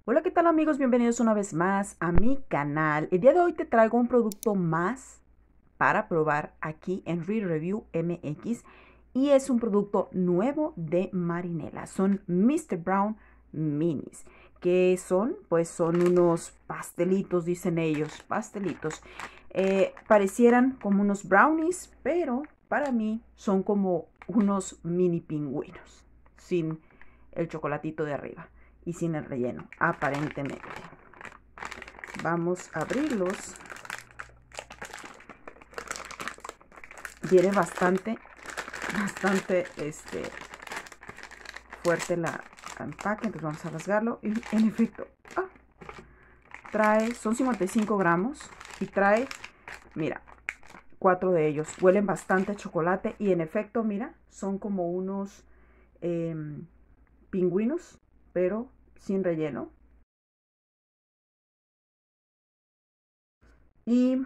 Hola, ¿qué tal amigos? Bienvenidos una vez más a mi canal. El día de hoy te traigo un producto más para probar aquí en Review MX y es un producto nuevo de Marinela. Son Mr. Brown Minis. ¿Qué son? Pues son unos pastelitos, dicen ellos, pastelitos. Parecieran como unos brownies, pero para mí son como unos mini pingüinos, sin el chocolatito de arriba y sin el relleno, aparentemente. Vamos a abrirlos. Viene bastante fuerte el empaque, entonces vamos a rasgarlo y en efecto trae, son 55 gramos y trae, mira, 4 de ellos. Huelen bastante a chocolate y en efecto, mira, son como unos pingüinos, pero sin relleno. Y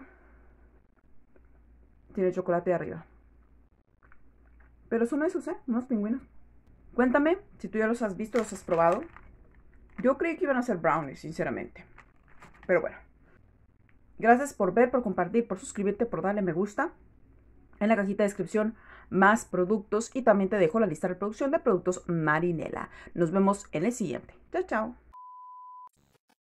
tiene chocolate de arriba. Pero son esos, unos pingüinos. Cuéntame si tú ya los has visto, los has probado. Yo creí que iban a ser brownies, sinceramente. Pero bueno. Gracias por ver, por compartir, por suscribirte, por darle me gusta. En la cajita de descripción más productos y también te dejo la lista de reproducción de productos Marinela. Nos vemos en el siguiente. Chao, chao.